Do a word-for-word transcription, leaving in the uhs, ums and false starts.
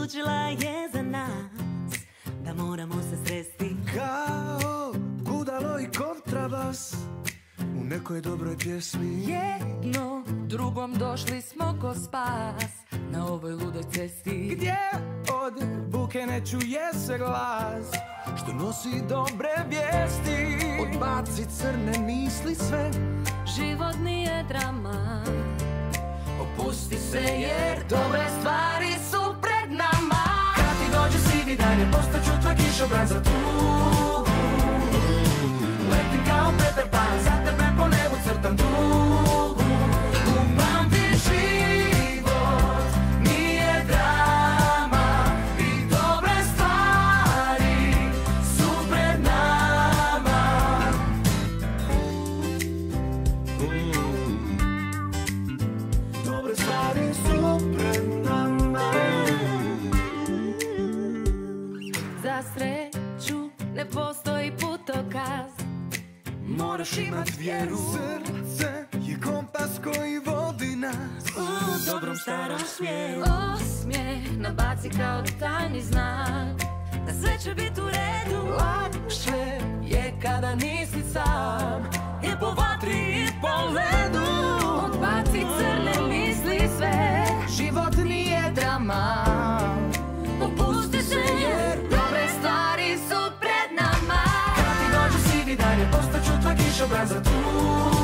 odlučila je za nas da moramo se sresti kao gudalo i kontrabas u nekoj dobroj pjesmi. Jedno drugom došli smo ko spas na ovoj ludoj cesti, gdje od buke ne čuje se glas što nosi dobre vijesti. Odbaci crne misli sve, život nije drama. Opusti se Jer dobre stvari su pred nama. kad ti dođe sivi dan je postaću tvoj kišobran za tugu. Letim kao Peter Pan, za tebe po nebu crtam dugu. Upamti život nije drama i dobre stvari su pred nama. Dobre stvari su pred nama. Za sreću ne postoji putokaz, Moraš imat vjeru. Srce je kompas koji vodi nas u dobrom starom smjeru. Osmijeh nabaci kao tajni znak da sve će biti u redu. Lakše je kada nisi sam, i po vatri i po ledu. Odbaci crne misli sve, Život nije drama. opusti se jer dobre stvari su pred nama. Kad ti dođe sivi dan je postaću tvoj kišobran za tugu.